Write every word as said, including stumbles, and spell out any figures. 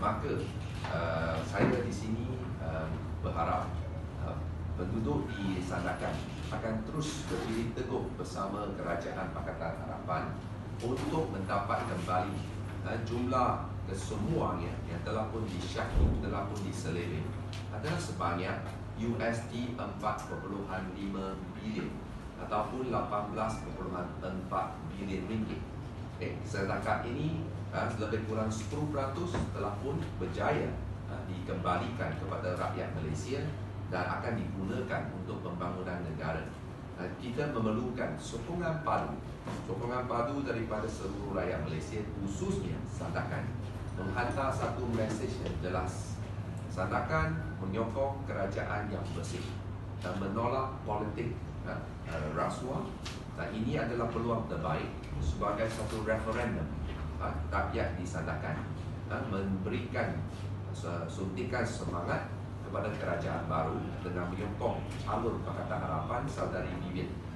maka uh, saya di sini uh, berharap uh, penduduk di Sandakan akan terus berdiri teguh bersama Kerajaan Pakatan Harapan untuk mendapat kembali uh, jumlah kesemuanya yang telah pun disyahid, telah pun diseleweng adalah sebanyak U S D empat perpuluhan lima bilion ataupun lapan belas perpuluhan empat bilion ringgit. Okay, setakat ini uh, lebih kurang sepuluh peratus telah pun berjaya uh, dikembalikan kepada rakyat Malaysia dan akan digunakan untuk pembangunan negara. Uh, kita memerlukan sokongan padu, sokongan padu daripada seluruh rakyat Malaysia, khususnya Sandakan, menghantar satu mesej yang jelas. Sandakan menyokong kerajaan yang bersih dan menolak politik uh, uh, rasuah, dan ini adalah peluang terbaik sebagai satu referendum uh, rakyat di Sandakan uh, memberikan uh, suntikan semangat kepada kerajaan baru dengan menyokong alur Pakatan Harapan Saudari Vivian